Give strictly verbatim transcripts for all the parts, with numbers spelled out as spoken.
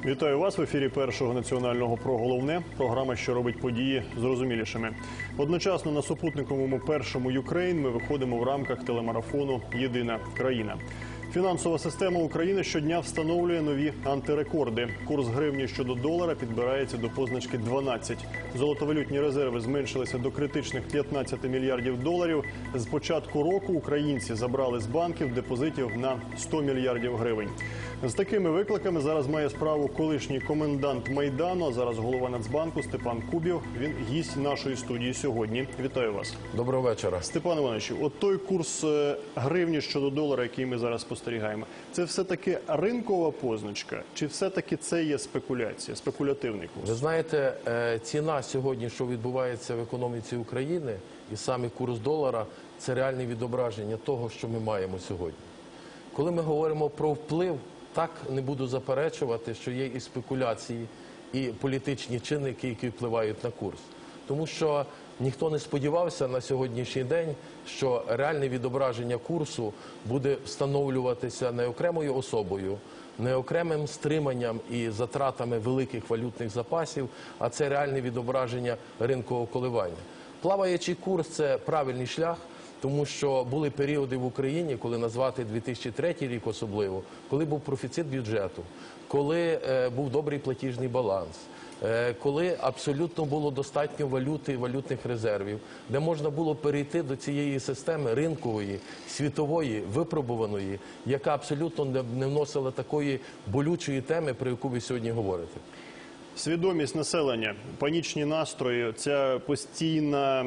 Вітаю вас в ефірі Першого національного про головне. Програма, що робить події зрозумілішими. Одночасно на супутниковому Першому Юкрейн ми виходимо в рамках телемарафону «Єдина країна». Фінансова система України щодня встановлює нові антирекорди. Курс гривні щодо долара підбирається до позначки дванадцять. Золотовалютні резерви зменшилися до критичних п'ятнадцяти мільярдів доларів. З початку року українці забрали з банків депозитів на сто мільярдів гривень. З такими викликами зараз має справу колишній комендант Майдану, а зараз голова Нацбанку Степан Кубів. Він гість нашої студії сьогодні. Вітаю вас. Доброго вечора. Степан Іванович, от той курс гривні щодо долара, який ми зараз спостерігаємо, це все-таки ринкова позначка, чи все-таки це є спекуляція, спекулятивний курс? Ви знаєте, ціна сьогодні, що відбувається в економіці України, і саме курс долара, це реальне відображення того, що ми маємо сьогодні. Коли ми говоримо про вплив, так не буду заперечувати, що є і спекуляції, і політичні чинники, які впливають на курс. Тому що ніхто не сподівався на сьогоднішній день, що реальне відображення курсу буде встановлюватися не окремою особою, не окремим стриманням і затратами великих валютних запасів, а це реальне відображення ринкового коливання. Плаваючий курс – це правильний шлях, тому що були періоди в Україні, коли назвати дві тисячі третій рік особливо, коли був профіцит бюджету, коли е, був добрий платіжний баланс, е, коли абсолютно було достатньо валюти і валютних резервів, де можна було перейти до цієї системи ринкової, світової, випробуваної, яка абсолютно не, не вносила такої болючої теми, про яку ви сьогодні говорите. Свідомість населення, панічні настрої, ця постійна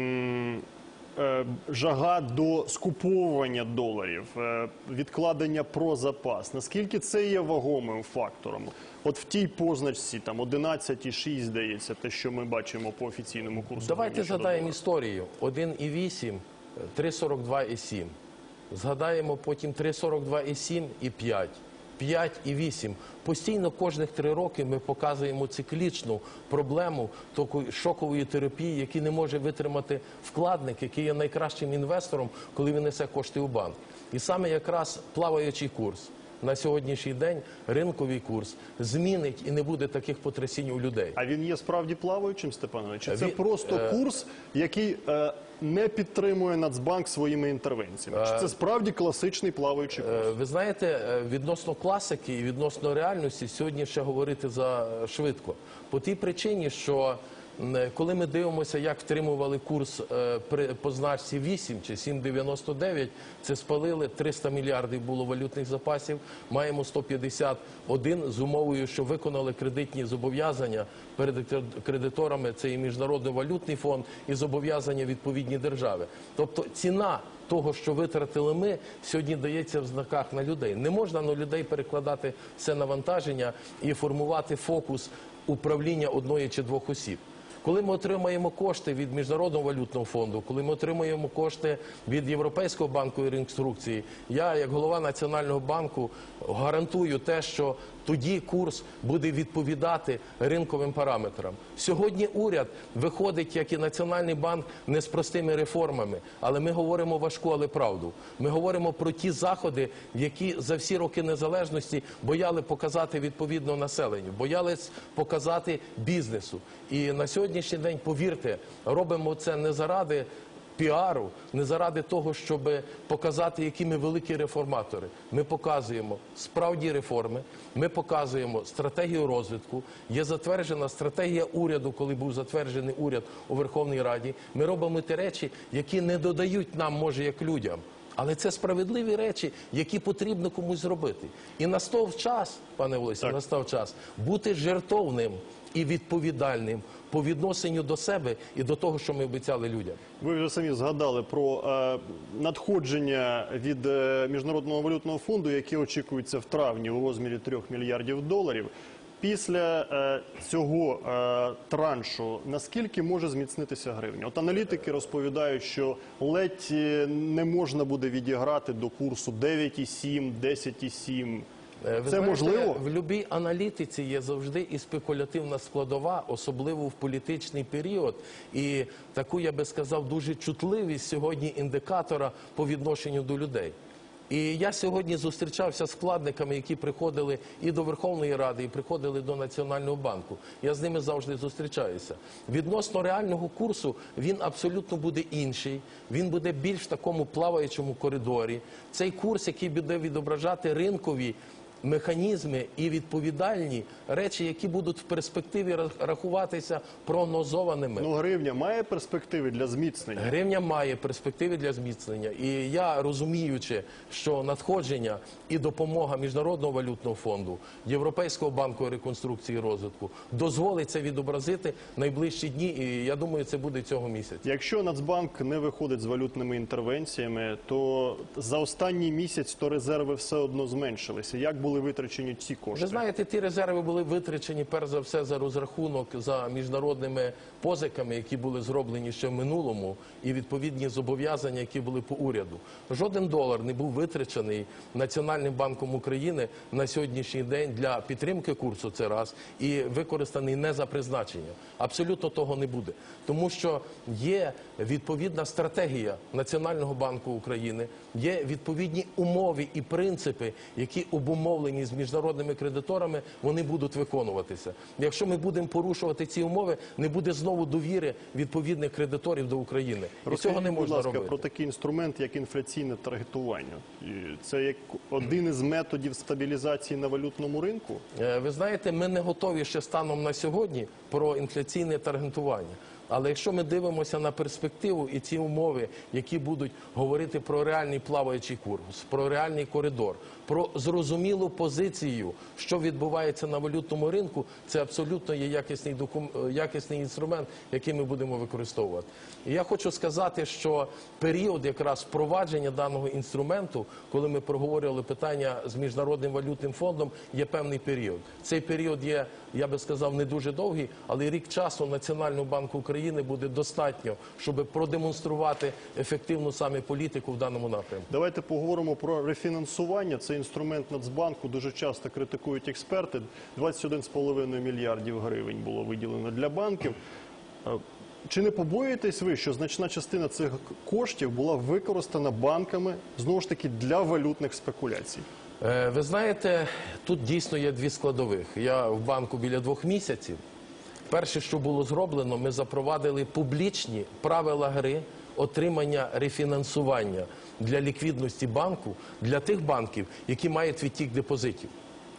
м жага до скуповування доларів, відкладення про запас. Наскільки це є вагомим фактором? От в тій позначці, там, одинадцять і шість, здається, те, що ми бачимо по офіційному курсу. Давайте згадаємо історію. один і вісім, три сорок два і сім. Згадаємо потім три сорок два і сім і п'ять. п'ять і вісім. Постійно кожних три роки ми показуємо циклічну проблему такої шокової терапії, яку не може витримати вкладник, який є найкращим інвестором, коли він несе кошти у банк. І саме якраз плаваючий курс на сьогоднішній день, ринковий курс, змінить і не буде таких потрясінь у людей. А він є справді плаваючим, Степанович? Чи це він, просто е... курс, який е, не підтримує Нацбанк своїми інтервенціями? Чи це справді класичний плаваючий курс? Е, ви знаєте, відносно класики і відносно реальності сьогодні ще говорити за швидко. По тій причині, що коли ми дивимося, як втримували курс при позначці вісім чи сім дев'яносто дев'ять, це спалили, триста мільярдів було валютних запасів, маємо сто п'ятдесят один з умовою, що виконали кредитні зобов'язання перед кредиторами, це і Міжнародний валютний фонд, і зобов'язання відповідні держави. Тобто ціна того, що витратили ми, сьогодні дається в знаках на людей. Не можна на людей перекладати все навантаження і формувати фокус управління одної чи двох осіб. Коли ми отримаємо кошти від Міжнародного валютного фонду, коли ми отримаємо кошти від Європейського банку і реінструкції, я, як голова Національного банку, гарантую те, що тоді курс буде відповідати ринковим параметрам. Сьогодні уряд виходить, як і Національний банк, не з простими реформами, але ми говоримо важку, але правду. Ми говоримо про ті заходи, які за всі роки незалежності бояли показати відповідно населенню, боялись показати бізнесу. І на сьогоднішній день, повірте, робимо це не заради піару, не заради того, щоб показати, які ми великі реформатори. Ми показуємо справді реформи, ми показуємо стратегію розвитку, є затверджена стратегія уряду, коли був затверджений уряд у Верховній Раді. Ми робимо ті речі, які не додають нам, може, як людям. Але це справедливі речі, які потрібно комусь зробити. І настав час, пане Олесі, настав час бути жертовним і відповідальним по відношенню до себе і до того, що ми обіцяли людям. Ви вже самі згадали про е, надходження від е, Міжнародного валютного фонду, які очікуються в травні у розмірі трьох мільярдів доларів. Після е, цього е, траншу наскільки може зміцнитися гривня? От аналітики розповідають, що ледь не можна буде відіграти до курсу дев'ять і сім, десять і сім. Ви Це знаєте, можливо? В будь-якій аналітиці є завжди і спекулятивна складова, особливо в політичний період. І таку, я би сказав, дуже чутливість сьогодні індикатора по відношенню до людей. І я сьогодні зустрічався з вкладниками, які приходили і до Верховної Ради, і приходили до Національного банку. Я з ними завжди зустрічаюся. Відносно реального курсу він абсолютно буде інший, він буде більш в такому плаваючому коридорі. Цей курс, який буде відображати ринкові механізми і відповідальні речі, які будуть в перспективі рахуватися прогнозованими. Ну, гривня має перспективи для зміцнення? Гривня має перспективи для зміцнення. І я, розуміючи, що надходження і допомога Міжнародного валютного фонду, Європейського банку реконструкції і розвитку дозволить це відобразити найближчі дні, і я думаю, це буде цього місяця. Якщо Нацбанк не виходить з валютними інтервенціями, то за останній місяць то резерви все одно зменшилися. Як були витрачені ці кошти? Ви знаєте, ті резерви були витрачені перш за все за розрахунок за міжнародними позиками, які були зроблені ще в минулому, і відповідні зобов'язання, які були по уряду. Жоден долар не був витрачений Національним банком України на сьогоднішній день для підтримки курсу, це раз, і використаний не за призначенням. Абсолютно того не буде. Тому що є відповідна стратегія Національного банку України, є відповідні умови і принципи, які обумовлені з міжнародними кредиторами, вони будуть виконуватися. Якщо ми будемо порушувати ці умови, не буде знову довіри відповідних кредиторів до України. І цього не можна будь ласка, робити. про такий інструмент, як інфляційне таргетування. І це як один із методів стабілізації на валютному ринку? Е, Ви знаєте, ми не готові ще станом на сьогодні про інфляційне таргетування. Але якщо ми дивимося на перспективу і ці умови, які будуть говорити про реальний плаваючий курс, про реальний коридор, про зрозумілу позицію, що відбувається на валютному ринку, це абсолютно є якісний, докум... якісний інструмент, який ми будемо використовувати. І я хочу сказати, що період якраз впровадження даного інструменту, коли ми проговорювали питання з Міжнародним валютним фондом, є певний період. Цей період є, я би сказав, не дуже довгий, але рік часу Національного банку України буде достатньо, щоб продемонструвати ефективну саме політику в даному напрямку. Давайте поговоримо про рефінансування. Це інструмент Нацбанку, дуже часто критикують експерти. двадцять один цілих п'ять десятих мільярдів гривень було виділено для банків. Чи не побоюєтесь ви, що значна частина цих коштів була використана банками, знову ж таки, для валютних спекуляцій? Ви знаєте, тут дійсно є дві складових. Я в банку біля двох місяців. Перше, що було зроблено, ми запровадили публічні правила гри отримання рефінансування для ліквідності банку, для тих банків, які мають відтік депозитів.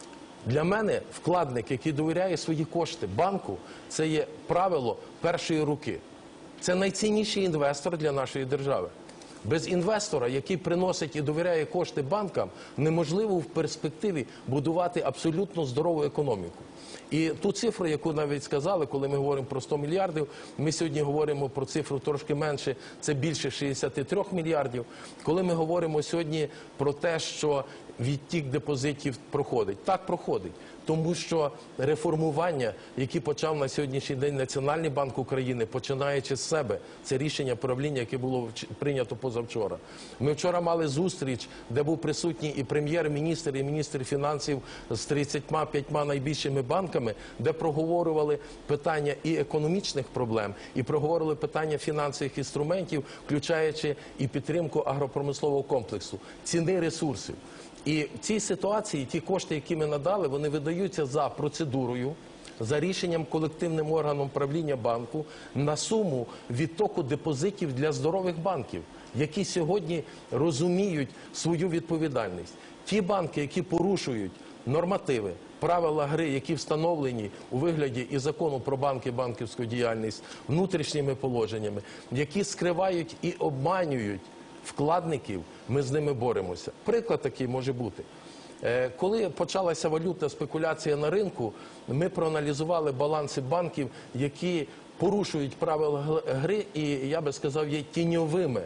Для мене вкладник, який довіряє свої кошти банку, це є правило першої руки. Це найцінніший інвестор для нашої держави. Без інвестора, який приносить і довіряє кошти банкам, неможливо в перспективі будувати абсолютно здорову економіку. І ту цифру, яку навіть сказали, коли ми говоримо про сто мільярдів, ми сьогодні говоримо про цифру трошки менше, це більше шістдесят три мільярдів. Коли ми говоримо сьогодні про те, що відтік депозитів проходить, так проходить. Тому що реформування, які почав на сьогоднішній день Національний банк України, починаючи з себе, це рішення правління, яке було прийнято позавчора. Ми вчора мали зустріч, де був присутній і прем'єр-міністр, і міністр фінансів з тридцятьма п'ятьма найбільшими банками, де проговорювали питання і економічних проблем, і проговорювали питання фінансових інструментів, включаючи і підтримку агропромислового комплексу, ціни ресурсів. І в цій ситуації ті кошти, які ми надали, вони видаються за процедурою, за рішенням колективним органом правління банку на суму відтоку депозитів для здорових банків, які сьогодні розуміють свою відповідальність. Ті банки, які порушують нормативи, правила гри, які встановлені у вигляді і закону про банки, банківську діяльність, внутрішніми положеннями, які скривають і обманюють вкладників, ми з ними боремося. Приклад такий може бути. Коли почалася валютна спекуляція на ринку, ми проаналізували баланси банків, які порушують правила гри і, я би сказав, є тіньовими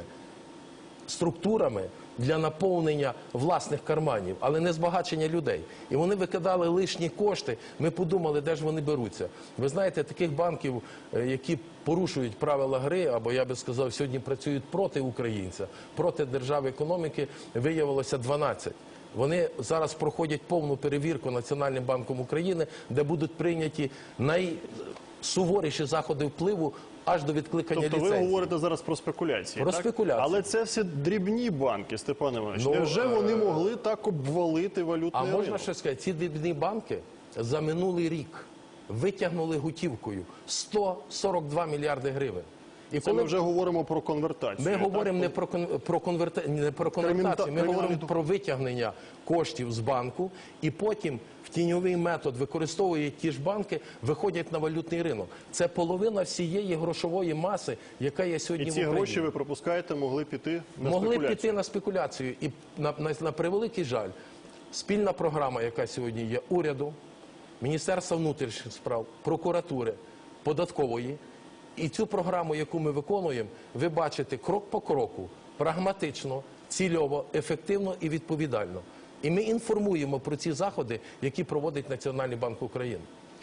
структурами для наповнення власних карманів, але не збагачення людей. І вони викидали лишні кошти, ми подумали, де ж вони беруться. Ви знаєте, таких банків, які порушують правила гри, або, я би сказав, сьогодні працюють проти українця, проти держави економіки, виявилося дванадцять. Вони зараз проходять повну перевірку Національним банком України, де будуть прийняті найсуворіші заходи впливу аж до відкликання Тобто ліцензії. ви говорите зараз про спекуляції, Про так? спекуляції. Але це все дрібні банки, Степан Іванович. Ну, Невже вони могли так обвалити валютний А ринок? можна ще сказати, ці дрібні банки за минулий рік витягнули готівкою сто сорок два мільярди гривень. І Це ми вже говоримо про конвертацію. Ми так? говоримо не про, кон- про, конверта... не про конвертацію, ми Кримінта- говоримо кримінальну- про витягнення коштів з банку, і потім в тіньовий метод використовують ті ж банки, виходять на валютний ринок. Це половина всієї грошової маси, яка є сьогодні І в ці Україні. гроші, ви пропускаєте, могли піти на Могли спекуляцію. піти на спекуляцію. І на, на, на превеликий жаль, спільна програма, яка сьогодні є уряду, Міністерства внутрішніх справ, прокуратури, податкової, і цю програму, яку ми виконуємо, ви бачите крок по кроку, прагматично, цільово, ефективно і відповідально. І ми інформуємо про ці заходи, які проводить Національний банк України.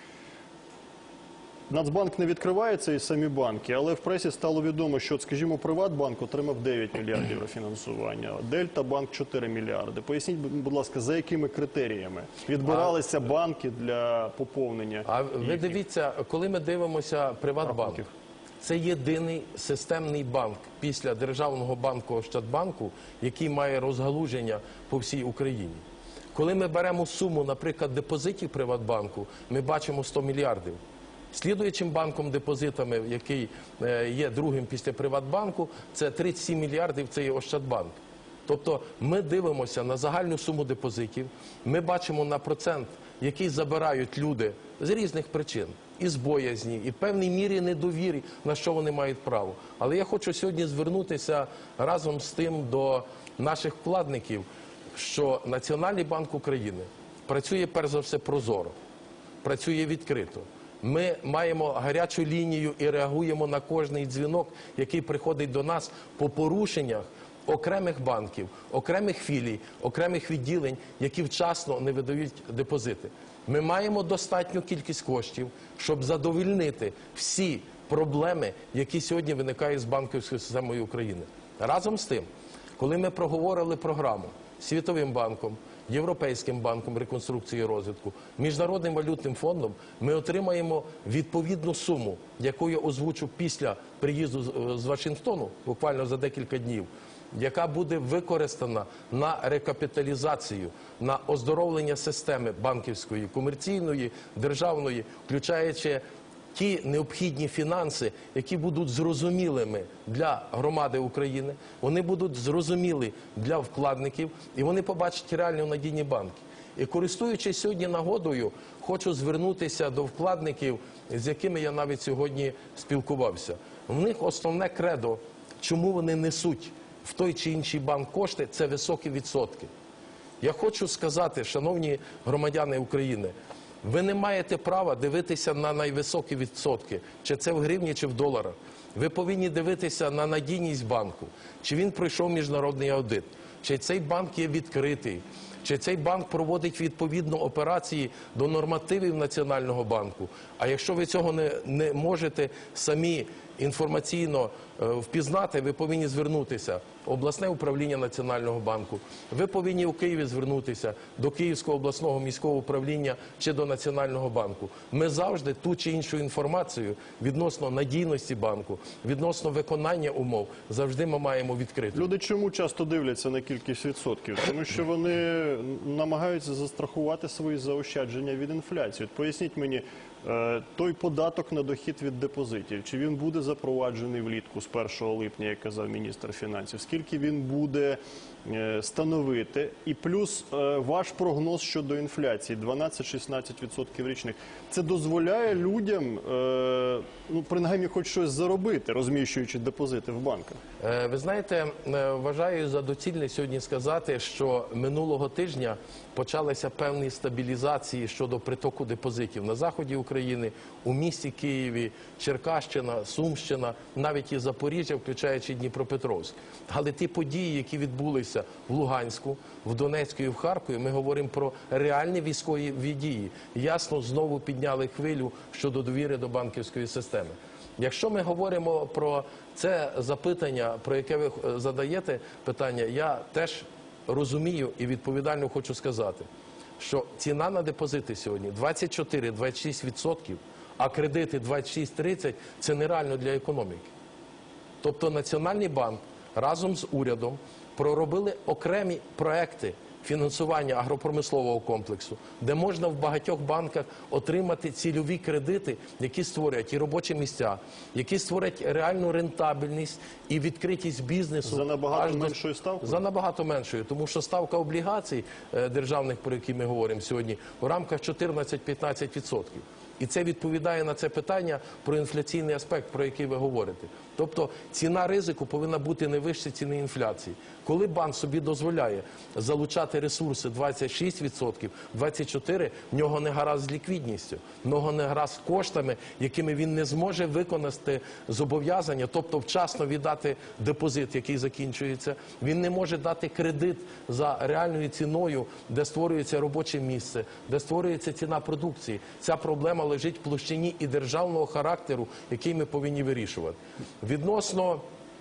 Нацбанк не відкривається і самі банки, але в пресі стало відомо, що, скажімо, Приватбанк отримав дев'ять мільярдів рефінансування, Дельта-банк чотири мільярди. Поясніть, будь ласка, за якими критеріями відбиралися банки для поповнення? А ви їхніх? дивіться, коли ми дивимося Приватбанк, Рахунків. це єдиний системний банк після Державного банку Ощадбанку, який має розгалуження по всій Україні. Коли ми беремо суму, наприклад, депозитів Приватбанку, ми бачимо сто мільярдів. Слідуючим банком депозитами, який е, є другим після Приватбанку, це тридцять сім мільярдів, це є Ощадбанк. Тобто ми дивимося на загальну суму депозитів, ми бачимо на процент, який забирають люди з різних причин. І з боязні, і в певній мірі недовірі, на що вони мають право. Але я хочу сьогодні звернутися разом з тим до наших вкладників, що Національний банк України працює перш за все прозоро, працює відкрито. Ми маємо гарячу лінію і реагуємо на кожний дзвінок, який приходить до нас по порушеннях окремих банків, окремих філій, окремих відділень, які вчасно не видають депозити. Ми маємо достатню кількість коштів, щоб задовольнити всі проблеми, які сьогодні виникають з банківською системою України. Разом з тим, коли ми проговорили програму з Світовим банком, Європейським банком реконструкції і розвитку, Міжнародним валютним фондом, ми отримаємо відповідну суму, яку я озвучу після приїзду з- з Вашингтону, буквально за декілька днів, яка буде використана на рекапіталізацію, на оздоровлення системи банківської, комерційної, державної, включаючи ті необхідні фінанси, які будуть зрозумілими для громади України, вони будуть зрозумілі для вкладників, і вони побачать реально надійні банки. І користуючись сьогодні нагодою, хочу звернутися до вкладників, з якими я навіть сьогодні спілкувався. В них основне кредо, чому вони несуть в той чи інший банк кошти, це високі відсотки. Я хочу сказати, шановні громадяни України, ви не маєте права дивитися на найвисокі відсотки, чи це в гривні, чи в доларах. Ви повинні дивитися на надійність банку, чи він пройшов міжнародний аудит, чи цей банк є відкритий, чи цей банк проводить відповідно операції до нормативів Національного банку. А якщо ви цього не, не можете самі інформаційно е, впізнати, ви повинні звернутися в обласне управління Національного банку. Ви повинні у Києві звернутися до Київського обласного міського управління чи до Національного банку. Ми завжди ту чи іншу інформацію відносно надійності банку, відносно виконання умов, завжди ми маємо відкрити. Люди чому часто дивляться на кількість відсотків? Тому що вони намагаються застрахувати свої заощадження від інфляції. От поясніть мені, е, той податок на дохід від депозитів, чи він буде запроваджений влітку з першого липня, як казав міністр фінансів, скільки він буде е, становити, і плюс е, ваш прогноз щодо інфляції дванадцять-шістнадцять відсотків річних, це дозволяє людям, е, ну, принаймні, хоч щось заробити, розміщуючи депозити в банках? Е, Ви знаєте, е, вважаю за доцільне сьогодні сказати, що минулого тижня почалися певні стабілізації щодо притоку депозитів на заході України, у місті Києві, Черкащина, Сумщина, навіть і Запоріжжя, включаючи Дніпропетровськ. Але ті події, які відбулися в Луганську, в Донецьку і в Харкові, ми говоримо про реальні військові дії. Ясно, знову підняли хвилю щодо довіри до банківської системи. Якщо ми говоримо про це запитання, про яке ви задаєте питання, я теж розумію і відповідально хочу сказати, що ціна на депозити сьогодні двадцять чотири - двадцять шість відсотків, а кредити двадцять шість - тридцять – це нереально для економіки. Тобто Національний банк разом з урядом проробили окремі проекти фінансування агропромислового комплексу, де можна в багатьох банках отримати цільові кредити, які створять і робочі місця, які створять реальну рентабельність і відкритість бізнесу. За набагато аж до- меншою ставкою? За набагато меншою, тому що ставка облігацій е, державних, про які ми говоримо сьогодні, у рамках чотирнадцять - п'ятнадцять відсотків. І це відповідає на це питання про інфляційний аспект, про який ви говорите. Тобто ціна ризику повинна бути не вище ціни інфляції. Коли банк собі дозволяє залучати ресурси двадцять шість відсотків, двадцять чотири відсотки, в нього не гаразд з ліквідністю, в нього не гаразд з коштами, якими він не зможе виконати зобов'язання, тобто вчасно віддати депозит, який закінчується, він не може дати кредит за реальною ціною, де створюється робоче місце, де створюється ціна продукції. Ця проблема лежить в площині і державного характеру, який ми повинні вирішувати. Відносно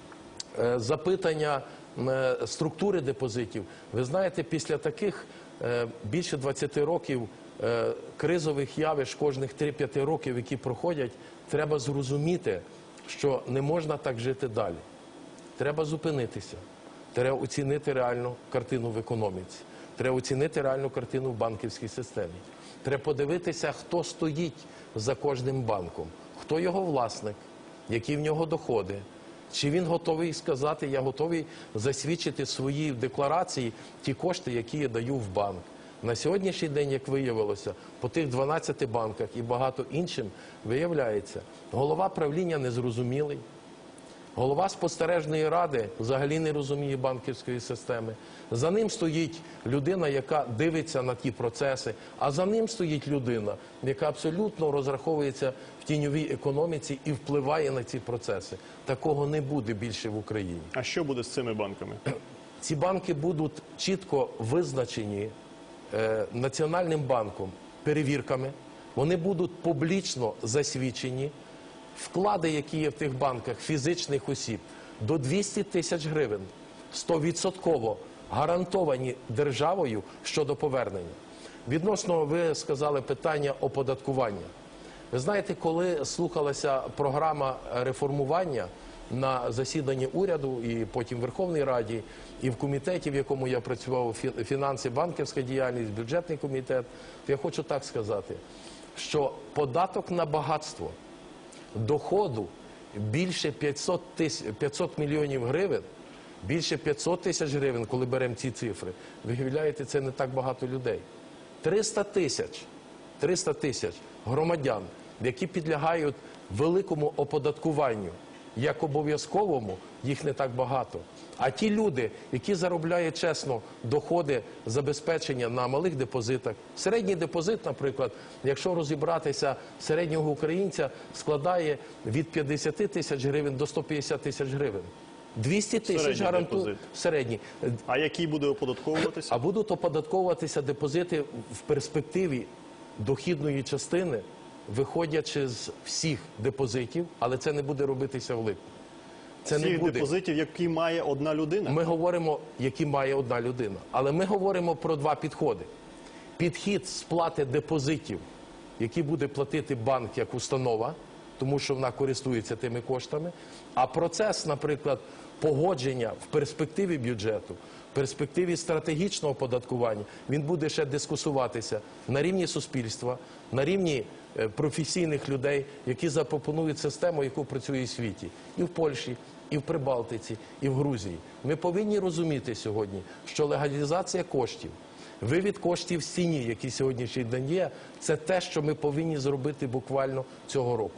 е, запитання е, структури депозитів, ви знаєте, після таких е, більше двадцяти років е, кризових явищ кожних три-п'ять років, які проходять, треба зрозуміти, що не можна так жити далі. Треба зупинитися, треба оцінити реальну картину в економіці, треба оцінити реальну картину в банківській системі. Треба подивитися, хто стоїть за кожним банком, хто його власник, які в нього доходи, чи він готовий сказати, я готовий засвідчити в своїй декларації ті кошти, які я даю в банк. На сьогоднішній день, як виявилося, по тих дванадцяти банках і багато іншим, виявляється, голова правління незрозумілий, голова спостережної ради взагалі не розуміє банківської системи. За ним стоїть людина, яка дивиться на ті процеси, а за ним стоїть людина, яка абсолютно розраховується в тіньовій економіці і впливає на ці процеси. Такого не буде більше в Україні. А що буде з цими банками? Ці банки будуть чітко визначені е, Національним банком перевірками, вони будуть публічно засвідчені. Вклади, які є в тих банках фізичних осіб, до двісті тисяч гривень, сто відсотків гарантовані державою щодо повернення. Відносно, ви сказали, питання оподаткування. Ви знаєте, коли слухалася програма реформування на засіданні уряду і потім в Верховній Раді, і в комітеті, в якому я працював, фінанси, банківська діяльність, бюджетний комітет, то я хочу так сказати, що податок на багатство доходу більше п'ятсот мільйонів гривень, більше п'ятсот тисяч гривень, коли беремо ці цифри, виявляєте, це не так багато людей. триста тисяч, триста тисяч громадян, які підлягають великому оподаткуванню, як обов'язковому, їх не так багато. А ті люди, які заробляють чесно доходи, забезпечення на малих депозитах, середній депозит, наприклад, якщо розібратися, середнього українця складає від п'ятдесят тисяч гривень до ста п'ятдесят тисяч гривень. двісті тисяч гарантує середній. А який буде оподатковуватися? А будуть оподатковуватися депозити в перспективі дохідної частини, виходячи з всіх депозитів, але це не буде робитися в липні. Це не Всіх буде. депозитів, які має одна людина? Ми говоримо, які має одна людина. Але ми говоримо про два підходи. Підхід сплати депозитів, які буде платити банк як установа, тому що вона користується тими коштами. А процес, наприклад, погодження в перспективі бюджету, в перспективі стратегічного оподаткування, він буде ще дискусуватися на рівні суспільства, на рівні професійних людей, які запропонують систему, яку працює в світі. І в Польщі, і в Прибалтиці, і в Грузії. Ми повинні розуміти сьогодні, що легалізація коштів, вивід коштів з тіні, які сьогоднішній день є, це те, що ми повинні зробити буквально цього року.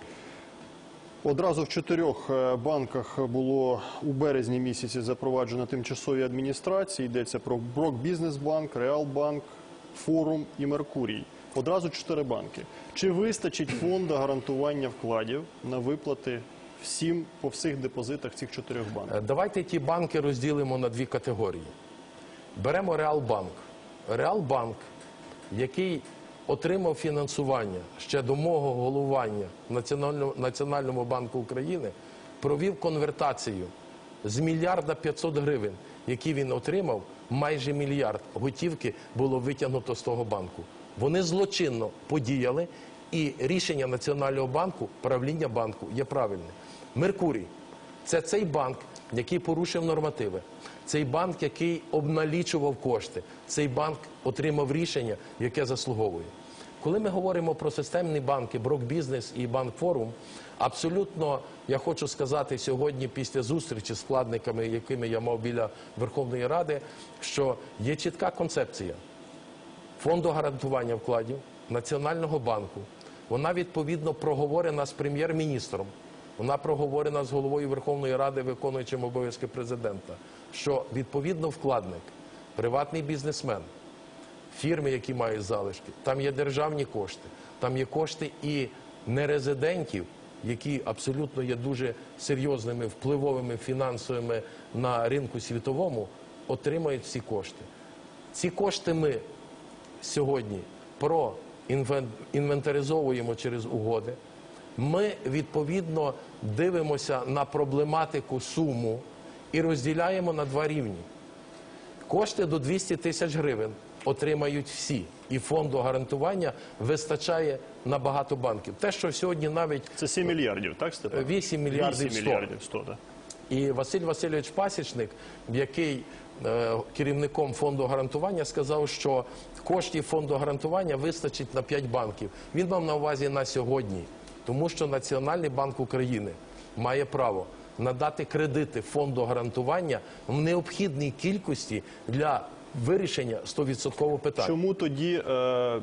Одразу в чотирьох банках було у березні місяці запроваджено тимчасові адміністрації. Йдеться про Брокбізнесбанк, Реалбанк, Форум і Меркурій. Одразу чотири банки. Чи вистачить фонду гарантування вкладів на виплати всім по всіх депозитах цих чотирьох банків? Давайте ті банки розділимо на дві категорії. Беремо Реалбанк. Реалбанк, який отримав фінансування ще до мого головування в Національному, Національному банку України, провів конвертацію з мільярда п'ятсот гривень, які він отримав, майже мільярд готівки було витягнуто з того банку. Вони злочинно подіяли, і рішення Національного банку, правління банку є правильне. Меркурій – це цей банк, який порушив нормативи. Цей банк, який обналічував кошти. Цей банк отримав рішення, яке заслуговує. Коли ми говоримо про системні банки, Брокбізнес і Банкфорум, абсолютно, я хочу сказати сьогодні, після зустрічі з вкладниками, якими я мав біля Верховної Ради, що є чітка концепція Фонду гарантування вкладів, Національного банку. Вона, відповідно, проговорена з прем'єр-міністром, вона проговорена з головою Верховної Ради, виконуючим обов'язки президента, що, відповідно, вкладник, приватний бізнесмен, фірми, які мають залишки, там є державні кошти, там є кошти і нерезидентів, які абсолютно є дуже серйозними, впливовими, фінансовими на ринку світовому, отримають ці кошти. Ці кошти ми сьогодні проінвентаризовуємо через угоди. Ми, відповідно, дивимося на проблематику суму і розділяємо на два рівні. Кошти до двісті тисяч гривень отримають всі. І фонду гарантування вистачає на багато банків. Те, що сьогодні навіть... Це сім мільярдів, так, Степан? вісім мільярдів вісім мільярдів сто, так. І Василь Васильович Пасічник, який е, керівником фонду гарантування, сказав, що коштів фонду гарантування вистачить на п'ять банків. Він мав на увазі на сьогодні, тому що Національний банк України має право надати кредити фонду гарантування в необхідній кількості для вирішення сто відсотків питань. Чому тоді е,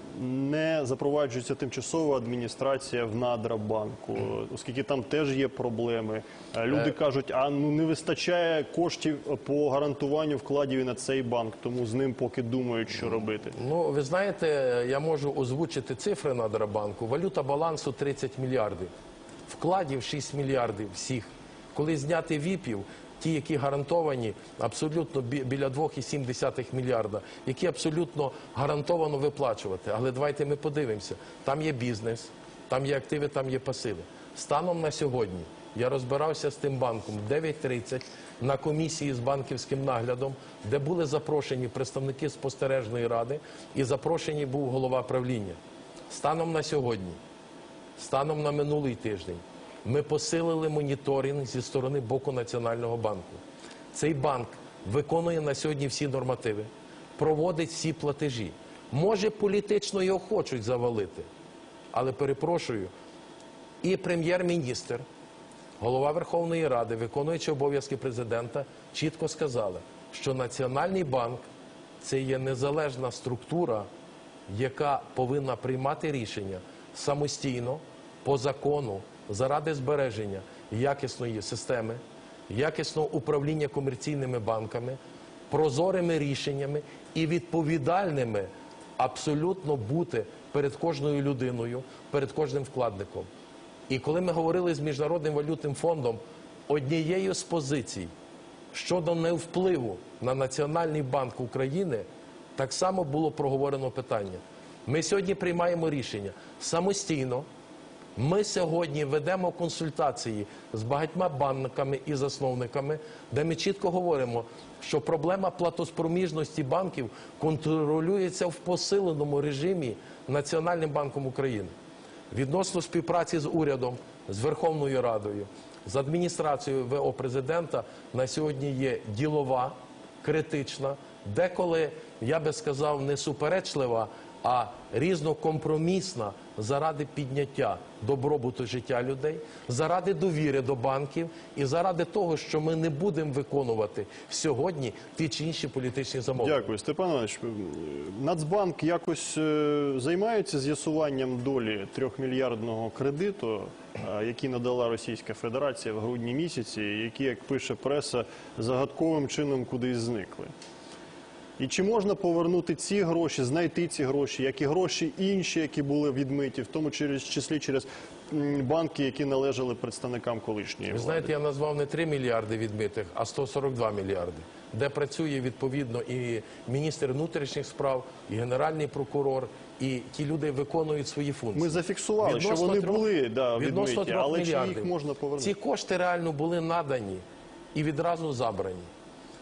не запроваджується тимчасова адміністрація в надра банку, оскільки там теж є проблеми? Е, Люди Е. кажуть, а ну не вистачає коштів по гарантуванню вкладів і на цей банк, тому з ним поки думають, що робити. Ну, ви знаєте, я можу озвучити цифри Надрабанку. Валюта балансу тридцять мільярдів, вкладів шість мільярдів всіх. Коли зняти віпів, ті, які гарантовані, абсолютно біля два цілих сім десятих мільярда, які абсолютно гарантовано виплачувати. Але давайте ми подивимося. Там є бізнес, там є активи, там є пасиви. Станом на сьогодні я розбирався з тим банком в дев'ять тридцять на комісії з банківським наглядом, де були запрошені представники спостережної ради і запрошений був голова правління. Станом на сьогодні, станом на минулий тиждень, ми посилили моніторинг зі сторони боку Національного банку. Цей банк виконує на сьогодні всі нормативи, проводить всі платежі. Може, політично його хочуть завалити, але, перепрошую, і прем'єр-міністр, голова Верховної Ради, виконуючи обов'язки президента, чітко сказали, що Національний банк – це є незалежна структура, яка повинна приймати рішення самостійно, по закону, заради збереження якісної системи, якісного управління комерційними банками, прозорими рішеннями і відповідальними абсолютно бути перед кожною людиною, перед кожним вкладником. І коли ми говорили з Міжнародним валютним фондом, однією з позицій щодо невпливу на Національний банк України, так само було проговорено питання. Ми сьогодні приймаємо рішення самостійно. Ми сьогодні ведемо консультації з багатьма банками і засновниками, де ми чітко говоримо, що проблема платоспроможності банків контролюється в посиленому режимі Національним банком України. Відносно співпраці з урядом, з Верховною Радою, з адміністрацією ВО президента на сьогодні є ділова, критична, деколи, я би сказав, не суперечлива, а різнокомпромісна заради підняття добробуту життя людей, заради довіри до банків і заради того, що ми не будемо виконувати сьогодні ті чи інші політичні замовлення. Дякую, Степан Іванович. Нацбанк якось е, займається з'ясуванням долі трьохмільярдного кредиту, е, який надала Російська Федерація в грудні місяці, які, як пише преса, загадковим чином кудись зникли. І чи можна повернути ці гроші, знайти ці гроші, як і гроші інші, які були відмиті, в тому числі через банки, які належали представникам колишньої Ви влади? знаєте, я назвав не три мільярди відмитих, а сто сорок два мільярди, де працює відповідно і міністр внутрішніх справ, і генеральний прокурор, і ті люди виконують свої функції. Ми зафіксували, Відносно що вони трьох- були да, відносно відмиті, трьох але чи їх мільярдів. можна повернути? Ці кошти реально були надані і відразу забрані.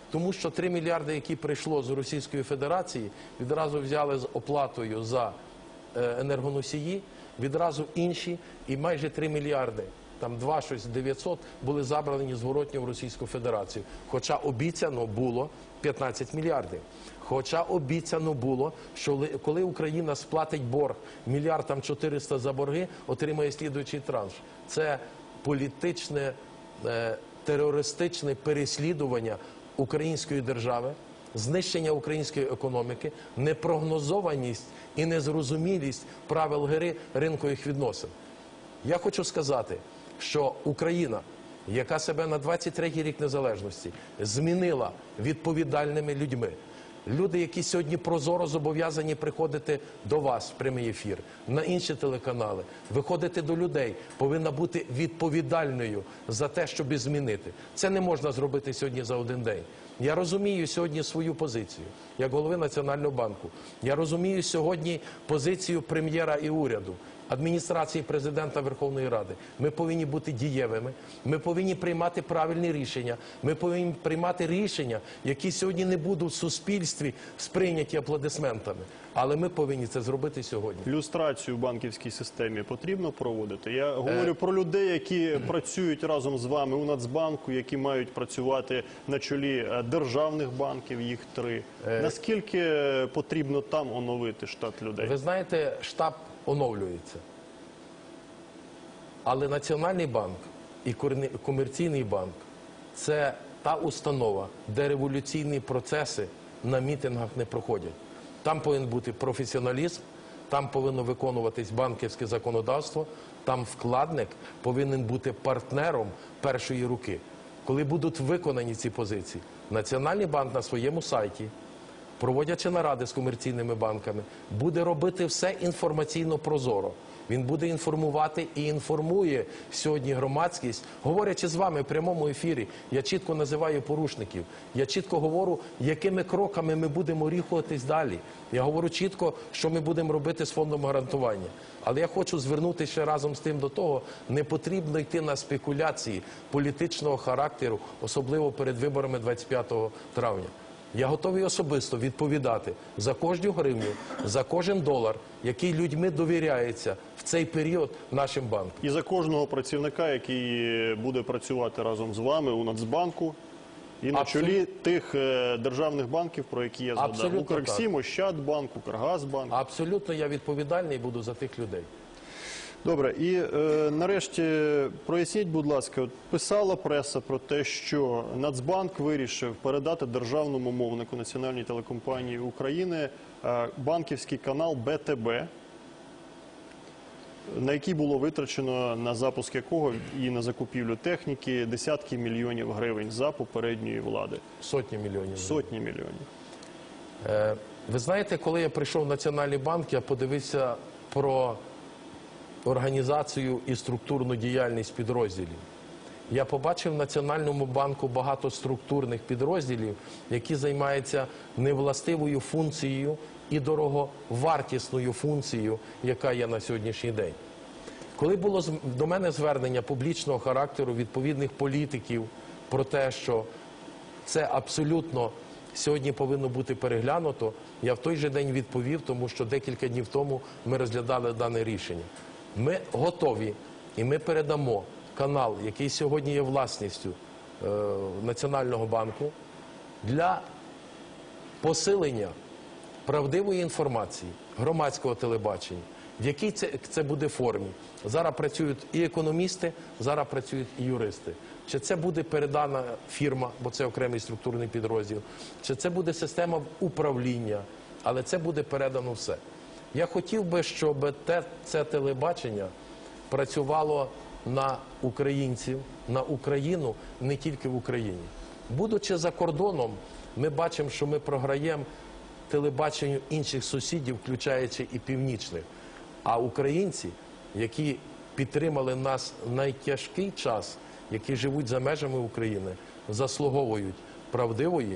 Тому що три мільярди, які прийшло з Російської Федерації, відразу взяли з оплатою за е, енергоносії, відразу інші, і майже три мільярди, там два щось дев'ятсот, були забрані зворотньо в Російську Федерацію. Хоча обіцяно було п'ятнадцять мільярдів. Хоча обіцяно було, що ли- коли Україна сплатить борг мільярд там чотириста за борги, отримає слідуючий транш. Це політичне, е, терористичне переслідування української держави, знищення української економіки, непрогнозованість і незрозумілість правил гри ринкових відносин. Я хочу сказати, що Україна, яка себе на двадцять третій рік незалежності змінила відповідальними людьми, люди, які сьогодні прозоро зобов'язані приходити до вас в прямий ефір, на інші телеканали, виходити до людей, повинна бути відповідальною за те, щоб змінити. Це не можна зробити сьогодні за один день. Я розумію сьогодні свою позицію, як голови Національного банку. Я розумію сьогодні позицію прем'єра і уряду, адміністрації президента Верховної Ради. Ми повинні бути дієвими, ми повинні приймати правильні рішення, ми повинні приймати рішення, які сьогодні не будуть в суспільстві сприйняті аплодисментами. Але ми повинні це зробити сьогодні. Люстрацію в банківській системі потрібно проводити? Я говорю про людей, які працюють разом з вами у Нацбанку, які мають працювати на чолі е, державних банків, їх три. Наскільки потрібно там оновити штат людей? Ви знаєте, штаб оновлюється. Але Національний банк і корне- комерційний банк – це та установа, де революційні процеси на мітингах не проходять. Там повинен бути професіоналізм, там повинно виконуватись банківське законодавство, там вкладник повинен бути партнером першої руки. Коли будуть виконані ці позиції, Національний банк на своєму сайті, проводячи наради з комерційними банками, буде робити все інформаційно прозоро. Він буде інформувати і інформує сьогодні громадськість. Говорячи з вами в прямому ефірі, я чітко називаю порушників. Я чітко говорю, якими кроками ми будемо рухатись далі. Я говорю чітко, що ми будемо робити з фондом гарантування. Але я хочу звернутися ще разом з тим до того, не потрібно йти на спекуляції політичного характеру, особливо перед виборами двадцять п'ятого травня. Я готовий особисто відповідати за кожну гривню, за кожен долар, який людьми довіряється в цей період нашим банкам. І за кожного працівника, який буде працювати разом з вами у Нацбанку, і на Абсолютно. чолі тих е, державних банків, про які я згадав. Абсолютно Укрексім, Ощадбанк, Укргазбанк. Абсолютно я відповідальний буду за тих людей. Добре, і е, нарешті проясніть, будь ласка, от писала преса про те, що Нацбанк вирішив передати державному мовнику Національній телекомпанії України е, банківський канал Б Т Б, на який було витрачено, на запуск якого і на закупівлю техніки десятки мільйонів гривень за попередньої влади. Сотні мільйонів. Сотні мільйонів. Е, ви знаєте, коли я прийшов в Національний банк, я подивився про організацію і структурну діяльність підрозділів. Я побачив в Національному банку багато структурних підрозділів, які займаються невластивою функцією і дороговартісною функцією, яка є на сьогоднішній день. Коли було з- до мене звернення публічного характеру відповідних політиків про те, що це абсолютно сьогодні повинно бути переглянуто, я в той же день відповів, тому що декілька днів тому ми розглядали дане рішення. Ми готові і ми передамо канал, який сьогодні є власністю е, Національного банку, для посилення правдивої інформації, громадського телебачення. В якій це, це буде формі? Зараз працюють і економісти, зараз працюють і юристи. Чи це буде передана фірма, бо це окремий структурний підрозділ, чи це буде система управління, але це буде передано все. Я хотів би, щоб те, це телебачення працювало на українців, на Україну, не тільки в Україні. Будучи за кордоном, ми бачимо, що ми програємо телебаченню інших сусідів, включаючи і північних. А українці, які підтримали нас в найтяжкий час, які живуть за межами України, заслуговують правдивої,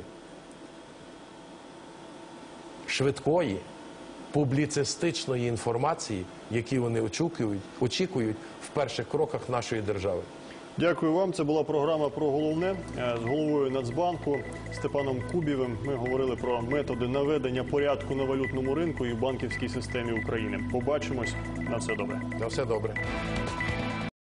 швидкої, публіцистичної інформації, які вони очікують, очікують в перших кроках нашої держави. Дякую вам. Це була програма про головне з головою Нацбанку Степаном Кубівим. Ми говорили про методи наведення порядку на валютному ринку і в банківській системі України. Побачимось. На все добре. На все добре.